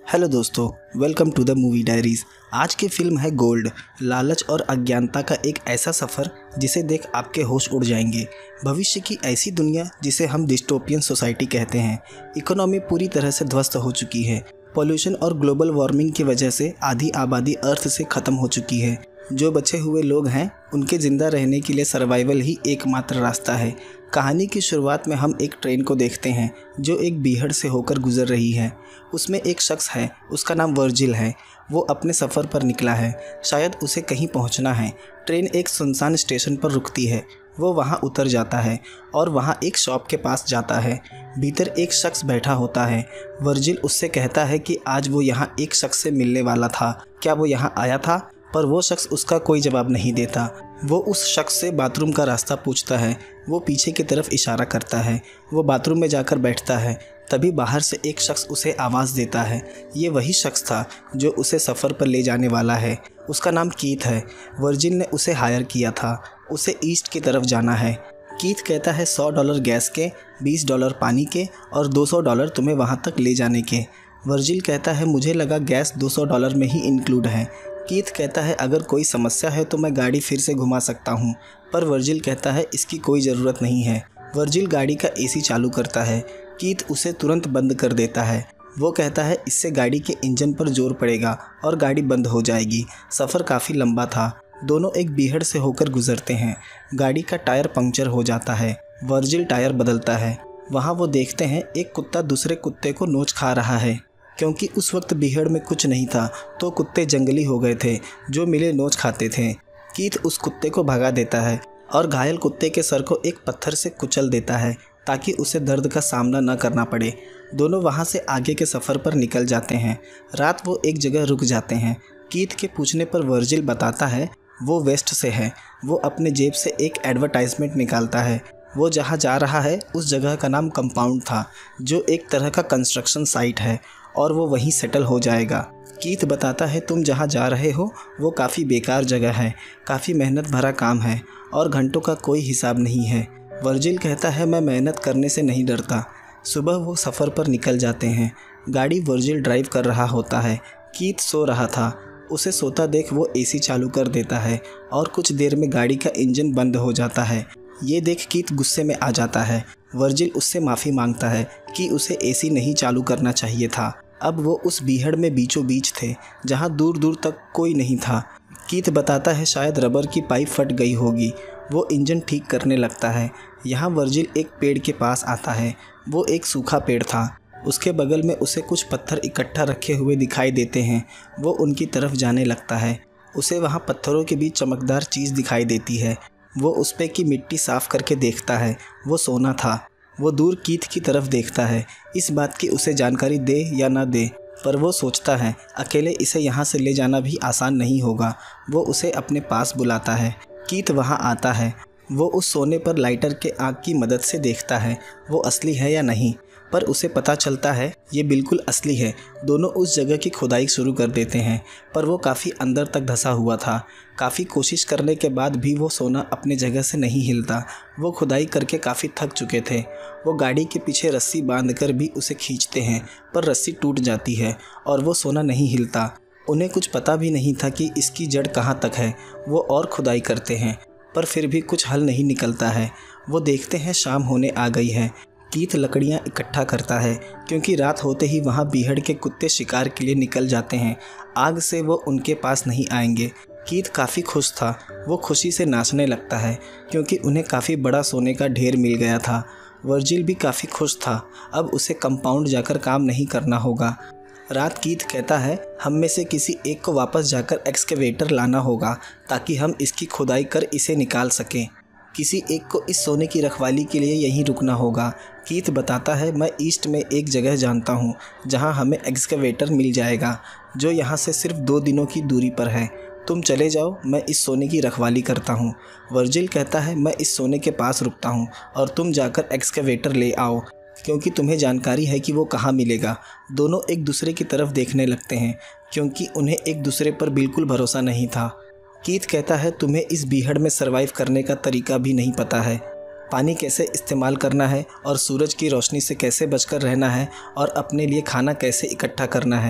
Hello दोस्तों, welcome to the movie diaries. आज की फिल्म है गोल्ड। लालच और अज्ञानता का एक ऐसा सफ़र जिसे देख आपके होश उड़ जाएंगे। भविष्य की ऐसी दुनिया जिसे हम डिस्टोपियन सोसाइटी कहते हैं। इकोनॉमी पूरी तरह से ध्वस्त हो चुकी है। पॉल्यूशन और ग्लोबल वार्मिंग की वजह से आधी आबादी अर्थ से ख़त्म हो चुकी है। जो बचे हुए लोग हैं उनके ज़िंदा रहने के लिए सर्वाइवल ही एकमात्र रास्ता है। कहानी की शुरुआत में हम एक ट्रेन को देखते हैं जो एक बीहड़ से होकर गुजर रही है। उसमें एक शख्स है, उसका नाम वर्जिल है। वो अपने सफ़र पर निकला है, शायद उसे कहीं पहुंचना है। ट्रेन एक सुनसान स्टेशन पर रुकती है। वो वहां उतर जाता है और वहां एक शॉप के पास जाता है। भीतर एक शख्स बैठा होता है। वर्जिल उससे कहता है कि आज वो यहाँ एक शख्स से मिलने वाला था, क्या वो यहाँ आया था? पर वो शख्स उसका कोई जवाब नहीं देता। वो उस शख्स से बाथरूम का रास्ता पूछता है। वो पीछे की तरफ इशारा करता है। वो बाथरूम में जाकर बैठता है। तभी बाहर से एक शख्स उसे आवाज़ देता है। ये वही शख्स था जो उसे सफ़र पर ले जाने वाला है। उसका नाम कीथ है। वर्जिल ने उसे हायर किया था। उसे ईस्ट की तरफ जाना है। कीथ कहता है $100 गैस के, $20 पानी के और $200 तुम्हें वहाँ तक ले जाने के। वर्जिल कहता है मुझे लगा गैस $200 में ही इंक्लूड है। कीथ कहता है अगर कोई समस्या है तो मैं गाड़ी फिर से घुमा सकता हूँ, पर वर्जिल कहता है इसकी कोई ज़रूरत नहीं है। वर्जिल गाड़ी का एसी चालू करता है। कीथ उसे तुरंत बंद कर देता है। वो कहता है इससे गाड़ी के इंजन पर जोर पड़ेगा और गाड़ी बंद हो जाएगी। सफ़र काफ़ी लंबा था। दोनों एक बीहड़ से होकर गुजरते हैं। गाड़ी का टायर पंक्चर हो जाता है। वर्जिल टायर बदलता है। वहाँ वो देखते हैं एक कुत्ता दूसरे कुत्ते को नोच खा रहा है। क्योंकि उस वक्त बीहड़ में कुछ नहीं था तो कुत्ते जंगली हो गए थे, जो मिले नोच खाते थे। कीथ उस कुत्ते को भगा देता है और घायल कुत्ते के सर को एक पत्थर से कुचल देता है ताकि उसे दर्द का सामना न करना पड़े। दोनों वहाँ से आगे के सफ़र पर निकल जाते हैं। रात वो एक जगह रुक जाते हैं। कीथ के पूछने पर वर्जिल बताता है वो वेस्ट से है। वो अपने जेब से एक एडवर्टाइजमेंट निकालता है। वो जहाँ जा रहा है उस जगह का नाम कंपाउंड था, जो एक तरह का कंस्ट्रक्शन साइट है और वो वहीं सेटल हो जाएगा। कीथ बताता है तुम जहाँ जा रहे हो वो काफ़ी बेकार जगह है, काफ़ी मेहनत भरा काम है और घंटों का कोई हिसाब नहीं है। वर्जिल कहता है मैं मेहनत करने से नहीं डरता। सुबह वो सफ़र पर निकल जाते हैं। गाड़ी वर्जिल ड्राइव कर रहा होता है। कीथ सो रहा था। उसे सोता देख वो एसी चालू कर देता है और कुछ देर में गाड़ी का इंजन बंद हो जाता है। ये देख कीथ गुस्से में आ जाता है। वर्जिल उससे माफ़ी मांगता है कि उसे एसी नहीं चालू करना चाहिए था। अब वो उस बीहड़ में बीचों बीच थे जहाँ दूर दूर तक कोई नहीं था। कीथ बताता है शायद रबर की पाइप फट गई होगी। वो इंजन ठीक करने लगता है। यहाँ वर्जिल एक पेड़ के पास आता है। वो एक सूखा पेड़ था। उसके बगल में उसे कुछ पत्थर इकट्ठा रखे हुए दिखाई देते हैं। वो उनकी तरफ जाने लगता है। उसे वहाँ पत्थरों के बीच चमकदार चीज़ दिखाई देती है। वो उस पे की मिट्टी साफ़ करके देखता है। वो सोना था। वो दूर कीथ की तरफ देखता है। इस बात की उसे जानकारी दे या ना दे, पर वो सोचता है अकेले इसे यहाँ से ले जाना भी आसान नहीं होगा। वो उसे अपने पास बुलाता है। कीथ वहाँ आता है। वो उस सोने पर लाइटर के आग की मदद से देखता है वो असली है या नहीं, पर उसे पता चलता है ये बिल्कुल असली है। दोनों उस जगह की खुदाई शुरू कर देते हैं, पर वो काफ़ी अंदर तक धंसा हुआ था। काफ़ी कोशिश करने के बाद भी वो सोना अपने जगह से नहीं हिलता। वो खुदाई करके काफ़ी थक चुके थे। वो गाड़ी के पीछे रस्सी बांधकर भी उसे खींचते हैं, पर रस्सी टूट जाती है और वो सोना नहीं हिलता। उन्हें कुछ पता भी नहीं था कि इसकी जड़ कहाँ तक है। वो और खुदाई करते हैं, पर फिर भी कुछ हल नहीं निकलता है। वो देखते हैं शाम होने आ गई है। कीथ लकड़ियाँ इकट्ठा करता है क्योंकि रात होते ही वहाँ बीहड़ के कुत्ते शिकार के लिए निकल जाते हैं। आग से वो उनके पास नहीं आएंगे। कीथ काफ़ी खुश था। वो खुशी से नाचने लगता है क्योंकि उन्हें काफ़ी बड़ा सोने का ढेर मिल गया था। वर्जिल भी काफ़ी खुश था। अब उसे कंपाउंड जाकर काम नहीं करना होगा। रात कीथ कहता है हम में से किसी एक को वापस जाकर एक्सकेवेटर लाना होगा ताकि हम इसकी खुदाई कर इसे निकाल सकें। किसी एक को इस सोने की रखवाली के लिए यहीं रुकना होगा। कीथ बताता है मैं ईस्ट में एक जगह जानता हूँ जहाँ हमें एक्सकेवेटर मिल जाएगा, जो यहाँ से सिर्फ 2 दिनों की दूरी पर है। तुम चले जाओ, मैं इस सोने की रखवाली करता हूँ। वर्जिल कहता है मैं इस सोने के पास रुकता हूँ और तुम जाकर एक्सकेवेटर ले आओ, क्योंकि तुम्हें जानकारी है कि वो कहाँ मिलेगा। दोनों एक दूसरे की तरफ देखने लगते हैं क्योंकि उन्हें एक दूसरे पर बिल्कुल भरोसा नहीं था। कीथ कहता है तुम्हें इस बीहड़ में सरवाइव करने का तरीका भी नहीं पता है। पानी कैसे इस्तेमाल करना है और सूरज की रोशनी से कैसे बचकर रहना है और अपने लिए खाना कैसे इकट्ठा करना है।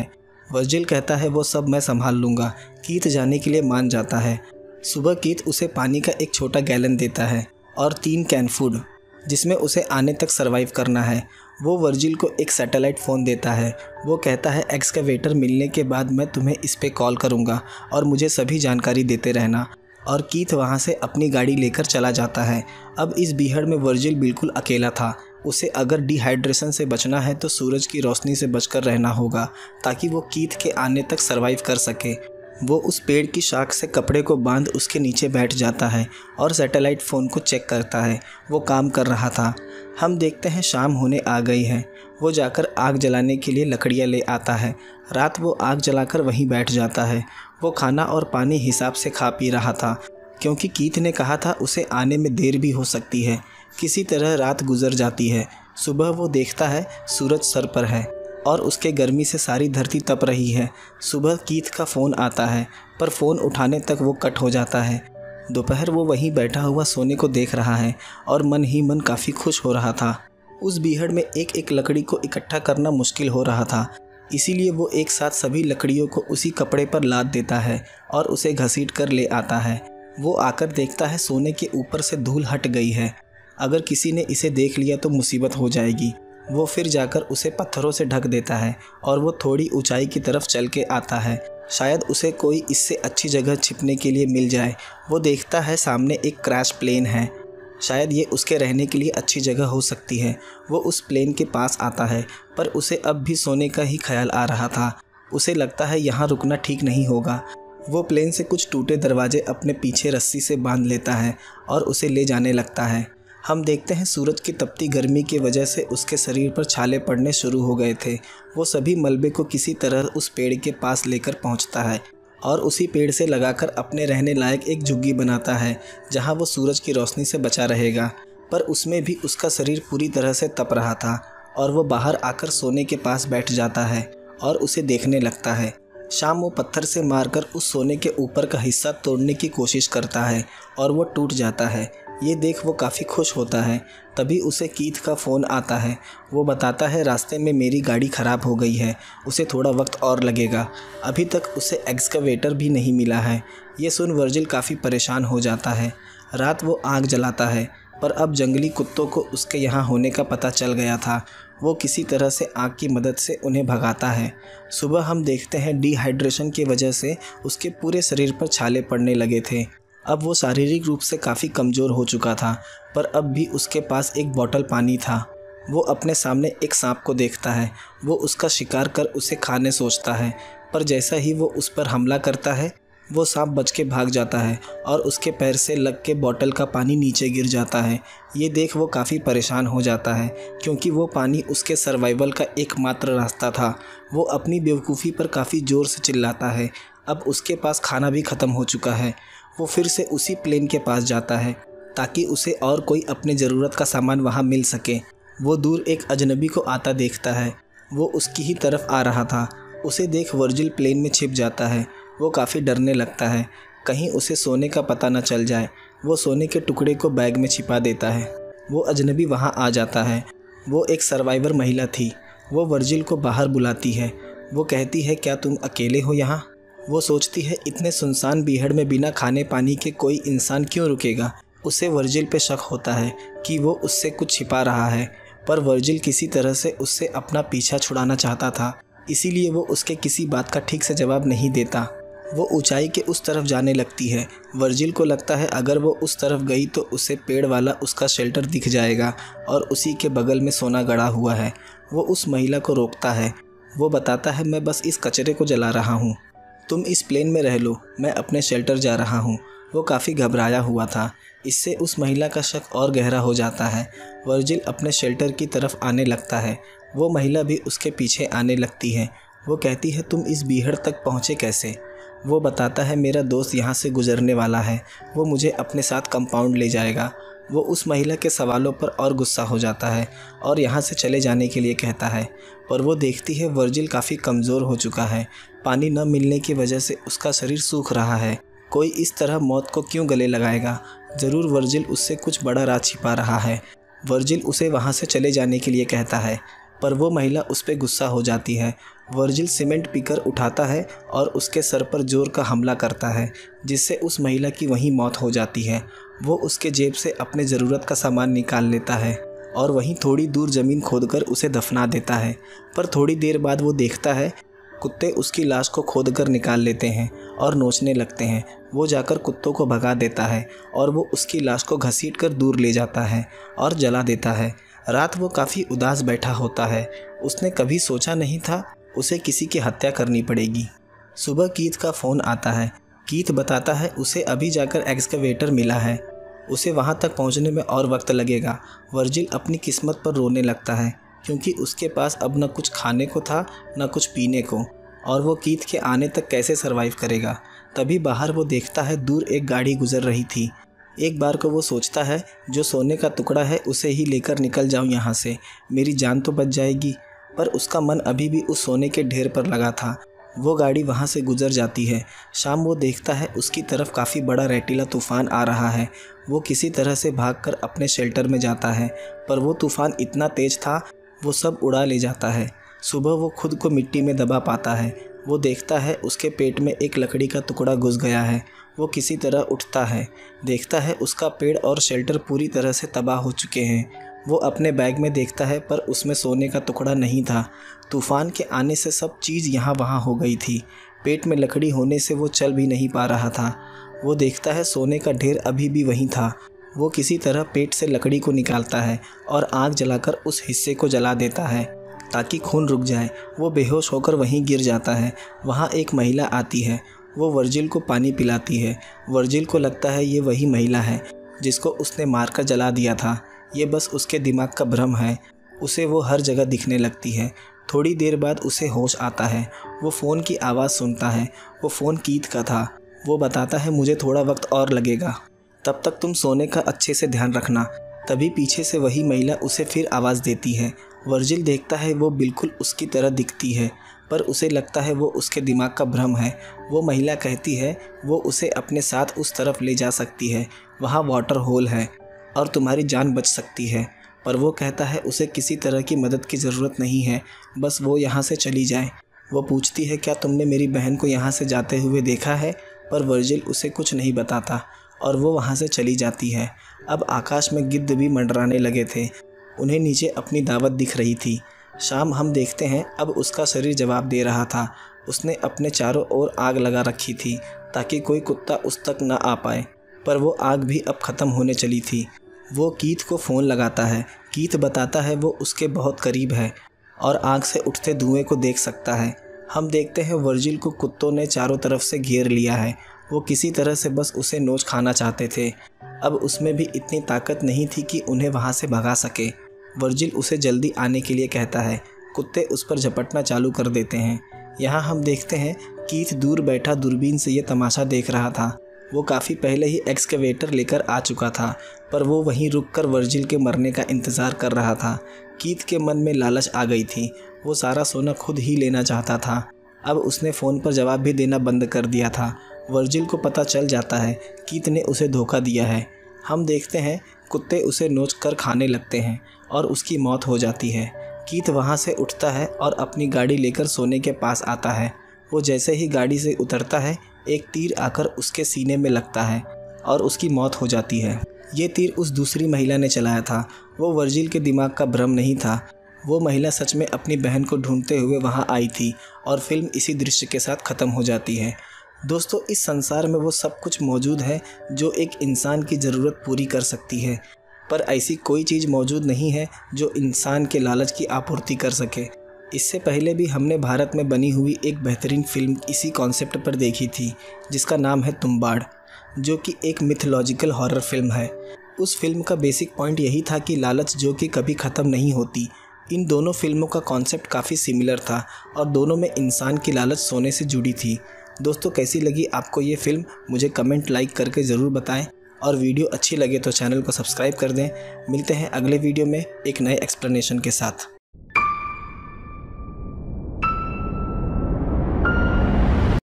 वर्जिल कहता है वो सब मैं संभाल लूँगा। कीथ जाने के लिए मान जाता है। सुबह कीथ उसे पानी का एक छोटा गैलन देता है और 3 कैन फूड, जिसमें उसे आने तक सरवाइव करना है। वो वर्जिल को एक सैटेलाइट फ़ोन देता है। वो कहता है एक्सकवेटर मिलने के बाद मैं तुम्हें इस पे कॉल करूँगा और मुझे सभी जानकारी देते रहना। और कीथ वहाँ से अपनी गाड़ी लेकर चला जाता है। अब इस बीहड़ में वर्जिल बिल्कुल अकेला था। उसे अगर डिहाइड्रेशन से बचना है तो सूरज की रोशनी से बचकर रहना होगा ताकि वो कीथ के आने तक सरवाइव कर सके। वो उस पेड़ की शाख से कपड़े को बांध उसके नीचे बैठ जाता है और सैटेलाइट फ़ोन को चेक करता है। वो काम कर रहा था। हम देखते हैं शाम होने आ गई है। वो जाकर आग जलाने के लिए लकड़ियाँ ले आता है। रात वो आग जलाकर वहीं बैठ जाता है। वो खाना और पानी हिसाब से खा पी रहा था क्योंकि कीथ ने कहा था उसे आने में देर भी हो सकती है। किसी तरह रात गुजर जाती है। सुबह वो देखता है सूरज सर पर है और उसके गर्मी से सारी धरती तप रही है। सुबह कीथ का फ़ोन आता है पर फ़ोन उठाने तक वो कट हो जाता है। दोपहर वो वहीं बैठा हुआ सोने को देख रहा है और मन ही मन काफ़ी खुश हो रहा था। उस बीहड़ में एक एक लकड़ी को इकट्ठा करना मुश्किल हो रहा था, इसीलिए वो एक साथ सभी लकड़ियों को उसी कपड़े पर लाद देता है और उसे घसीट कर ले आता है। वो आकर देखता है सोने के ऊपर से धूल हट गई है। अगर किसी ने इसे देख लिया तो मुसीबत हो जाएगी। वो फिर जाकर उसे पत्थरों से ढक देता है और वो थोड़ी ऊंचाई की तरफ चल के आता है। शायद उसे कोई इससे अच्छी जगह छिपने के लिए मिल जाए। वो देखता है सामने एक क्रैश प्लेन है। शायद ये उसके रहने के लिए अच्छी जगह हो सकती है। वो उस प्लेन के पास आता है पर उसे अब भी सोने का ही ख्याल आ रहा था। उसे लगता है यहाँ रुकना ठीक नहीं होगा। वो प्लेन से कुछ टूटे दरवाजे अपने पीछे रस्सी से बांध लेता है और उसे ले जाने लगता है। हम देखते हैं सूरज की तपती गर्मी की वजह से उसके शरीर पर छाले पड़ने शुरू हो गए थे। वो सभी मलबे को किसी तरह उस पेड़ के पास लेकर पहुंचता है और उसी पेड़ से लगाकर अपने रहने लायक एक झुग्गी बनाता है जहां वो सूरज की रोशनी से बचा रहेगा। पर उसमें भी उसका शरीर पूरी तरह से तप रहा था और वो बाहर आकर सोने के पास बैठ जाता है और उसे देखने लगता है। शाम वो पत्थर से मारकर उस सोने के ऊपर का हिस्सा तोड़ने की कोशिश करता है और वो टूट जाता है। ये देख वो काफ़ी खुश होता है। तभी उसे कीथ का फ़ोन आता है। वो बताता है रास्ते में मेरी गाड़ी ख़राब हो गई है, उसे थोड़ा वक्त और लगेगा। अभी तक उसे एक्सकवेटर भी नहीं मिला है। ये सुन वर्जिल काफ़ी परेशान हो जाता है। रात वो आग जलाता है पर अब जंगली कुत्तों को उसके यहाँ होने का पता चल गया था। वो किसी तरह से आग की मदद से उन्हें भगाता है। सुबह हम देखते हैं डिहाइड्रेशन की वजह से उसके पूरे शरीर पर छाले पड़ने लगे थे। अब वो शारीरिक रूप से काफ़ी कमज़ोर हो चुका था पर अब भी उसके पास एक बोतल पानी था। वो अपने सामने एक सांप को देखता है। वो उसका शिकार कर उसे खाने सोचता है पर जैसा ही वो उस पर हमला करता है वो सांप बच के भाग जाता है और उसके पैर से लग के बोतल का पानी नीचे गिर जाता है। ये देख वो काफ़ी परेशान हो जाता है क्योंकि वो पानी उसके सर्वाइवल का एकमात्र रास्ता था। वो अपनी बेवकूफ़ी पर काफ़ी ज़ोर से चिल्लाता है। अब उसके पास खाना भी ख़त्म हो चुका है। वो फिर से उसी प्लेन के पास जाता है ताकि उसे और कोई अपने ज़रूरत का सामान वहाँ मिल सके। वो दूर एक अजनबी को आता देखता है। वो उसकी ही तरफ आ रहा था। उसे देख वर्जिल प्लेन में छिप जाता है। वो काफ़ी डरने लगता है कहीं उसे सोने का पता न चल जाए। वो सोने के टुकड़े को बैग में छिपा देता है। वो अजनबी वहाँ आ जाता है। वो एक सर्वाइवर महिला थी। वो वर्जिल को बाहर बुलाती है। वो कहती है क्या तुम अकेले हो यहाँ? वो सोचती है इतने सुनसान बीहड़ में बिना खाने पानी के कोई इंसान क्यों रुकेगा। उसे वर्जिल पे शक होता है कि वो उससे कुछ छिपा रहा है पर वर्जिल किसी तरह से उससे अपना पीछा छुड़ाना चाहता था, इसीलिए वो उसके किसी बात का ठीक से जवाब नहीं देता। वो ऊंचाई के उस तरफ जाने लगती है। वर्जिल को लगता है अगर वो उस तरफ गई तो उसे पेड़ वाला उसका शेल्टर दिख जाएगा और उसी के बगल में सोना गड़ा हुआ है। वो उस महिला को रोकता है। वो बताता है मैं बस इस कचरे को जला रहा हूँ, तुम इस प्लेन में रह लो, मैं अपने शेल्टर जा रहा हूँ। वो काफ़ी घबराया हुआ था। इससे उस महिला का शक और गहरा हो जाता है। वर्जिल अपने शेल्टर की तरफ आने लगता है। वो महिला भी उसके पीछे आने लगती है। वो कहती है तुम इस बीहड़ तक पहुँचे कैसे? वो बताता है मेरा दोस्त यहाँ से गुजरने वाला है, वो मुझे अपने साथ कंपाउंड ले जाएगा। वो उस महिला के सवालों पर और गुस्सा हो जाता है और यहाँ से चले जाने के लिए कहता है पर वो देखती है वर्जिल काफ़ी कमज़ोर हो चुका है। पानी न मिलने की वजह से उसका शरीर सूख रहा है। कोई इस तरह मौत को क्यों गले लगाएगा? ज़रूर वर्जिल उससे कुछ बड़ा राज छिपा रहा है। वर्जिल उसे वहाँ से चले जाने के लिए कहता है पर वो महिला उस पर गुस्सा हो जाती है। वर्जिल सीमेंट पीकर उठाता है और उसके सर पर जोर का हमला करता है, जिससे उस महिला की वहीं मौत हो जाती है। वो उसके जेब से अपने ज़रूरत का सामान निकाल लेता है और वहीं थोड़ी दूर ज़मीन खोदकर उसे दफना देता है। पर थोड़ी देर बाद वो देखता है कुत्ते उसकी लाश को खोदकर निकाल लेते हैं और नोचने लगते हैं। वो जाकर कुत्तों को भगा देता है और वो उसकी लाश को घसीटकर दूर ले जाता है और जला देता है। रात वो काफ़ी उदास बैठा होता है। उसने कभी सोचा नहीं था उसे किसी की हत्या करनी पड़ेगी। सुबह कीथ का फ़ोन आता है। कीथ बताता है उसे अभी जाकर एक्सकवेटर मिला है, उसे वहाँ तक पहुँचने में और वक्त लगेगा। वर्जिल अपनी किस्मत पर रोने लगता है क्योंकि उसके पास अब न कुछ खाने को था न कुछ पीने को, और वो कीथ के आने तक कैसे सरवाइव करेगा। तभी बाहर वो देखता है दूर एक गाड़ी गुजर रही थी। एक बार को वो सोचता है जो सोने का टुकड़ा है उसे ही लेकर निकल जाऊं यहाँ से, मेरी जान तो बच जाएगी। पर उसका मन अभी भी उस सोने के ढेर पर लगा था। वो गाड़ी वहाँ से गुजर जाती है। शाम वो देखता है उसकी तरफ काफ़ी बड़ा रेतीला तूफ़ान आ रहा है। वो किसी तरह से भागकर अपने शेल्टर में जाता है, पर वो तूफ़ान इतना तेज़ था वो सब उड़ा ले जाता है। सुबह वो खुद को मिट्टी में दबा पाता है। वो देखता है उसके पेट में एक लकड़ी का टुकड़ा घुस गया है। वो किसी तरह उठता है, देखता है उसका पेड़ और शेल्टर पूरी तरह से तबाह हो चुके हैं। वो अपने बैग में देखता है पर उसमें सोने का टुकड़ा नहीं था। तूफ़ान के आने से सब चीज़ यहाँ वहाँ हो गई थी। पेट में लकड़ी होने से वो चल भी नहीं पा रहा था। वो देखता है सोने का ढेर अभी भी वहीं था। वो किसी तरह पेट से लकड़ी को निकालता है और आग जलाकर उस हिस्से को जला देता है ताकि खून रुक जाए। वो बेहोश होकर वहीं गिर जाता है। वहाँ एक महिला आती है। वो वर्जिल को पानी पिलाती है। वर्जिल को लगता है ये वही महिला है जिसको उसने मारकर जला दिया था। ये बस उसके दिमाग का भ्रम है। उसे वो हर जगह दिखने लगती है। थोड़ी देर बाद उसे होश आता है। वो फ़ोन की आवाज़ सुनता है। वो फ़ोन कीथ का था। वो बताता है मुझे थोड़ा वक्त और लगेगा, तब तक तुम सोने का अच्छे से ध्यान रखना। तभी पीछे से वही महिला उसे फिर आवाज़ देती है। वर्जिल देखता है वो बिल्कुल उसकी तरह दिखती है, पर उसे लगता है वो उसके दिमाग का भ्रम है। वो महिला कहती है वो उसे अपने साथ उस तरफ ले जा सकती है, वहाँ वाटर होल है और तुम्हारी जान बच सकती है। पर वो कहता है उसे किसी तरह की मदद की ज़रूरत नहीं है, बस वो यहाँ से चली जाए। वो पूछती है क्या तुमने मेरी बहन को यहाँ से जाते हुए देखा है, पर वर्जिल उसे कुछ नहीं बताता और वो वहाँ से चली जाती है। अब आकाश में गिद्ध भी मंडराने लगे थे। उन्हें नीचे अपनी दावत दिख रही थी। शाम हम देखते हैं अब उसका शरीर जवाब दे रहा था। उसने अपने चारों ओर आग लगा रखी थी ताकि कोई कुत्ता उस तक ना आ पाए, पर वो आग भी अब ख़त्म होने चली थी। वो कीथ को फ़ोन लगाता है। कीथ बताता है वो उसके बहुत करीब है और आग से उठते धुएं को देख सकता है। हम देखते हैं वर्जिल को कुत्तों ने चारों तरफ से घेर लिया है। वो किसी तरह से बस उसे नोच खाना चाहते थे। अब उसमें भी इतनी ताकत नहीं थी कि उन्हें वहाँ से भगा सके। वर्जिल उसे जल्दी आने के लिए कहता है। कुत्ते उस पर झपटना चालू कर देते हैं। यहाँ हम देखते हैं कीथ दूर बैठा दूरबीन से ये तमाशा देख रहा था। वो काफ़ी पहले ही एक्सकवेटर लेकर आ चुका था, पर वो वहीं रुककर वर्जिल के मरने का इंतज़ार कर रहा था। कीथ के मन में लालच आ गई थी। वो सारा सोना खुद ही लेना चाहता था। अब उसने फ़ोन पर जवाब भी देना बंद कर दिया था। वर्जिल को पता चल जाता है कीथ ने उसे धोखा दिया है। हम देखते हैं कुत्ते उसे नोच कर खाने लगते हैं और उसकी मौत हो जाती है। कीथ वहाँ से उठता है और अपनी गाड़ी लेकर सोने के पास आता है। वो जैसे ही गाड़ी से उतरता है एक तीर आकर उसके सीने में लगता है और उसकी मौत हो जाती है। ये तीर उस दूसरी महिला ने चलाया था। वो वर्जिल के दिमाग का भ्रम नहीं था। वो महिला सच में अपनी बहन को ढूंढते हुए वहाँ आई थी और फिल्म इसी दृश्य के साथ ख़त्म हो जाती है। दोस्तों, इस संसार में वो सब कुछ मौजूद है जो एक इंसान की ज़रूरत पूरी कर सकती है, पर ऐसी कोई चीज़ मौजूद नहीं है जो इंसान के लालच की आपूर्ति कर सके। इससे पहले भी हमने भारत में बनी हुई एक बेहतरीन फिल्म इसी कॉन्सेप्ट पर देखी थी जिसका नाम है तुम्बाड़, जो कि एक मिथोलॉजिकल हॉरर फिल्म है। उस फिल्म का बेसिक पॉइंट यही था कि लालच जो कि कभी ख़त्म नहीं होती। इन दोनों फिल्मों का कॉन्सेप्ट काफ़ी सिमिलर था और दोनों में इंसान की लालच सोने से जुड़ी थी। दोस्तों, कैसी लगी आपको ये फिल्म मुझे कमेंट लाइक करके ज़रूर बताएं और वीडियो अच्छी लगे तो चैनल को सब्सक्राइब कर दें। मिलते हैं अगले वीडियो में एक नए एक्सप्लेनेशन के साथ।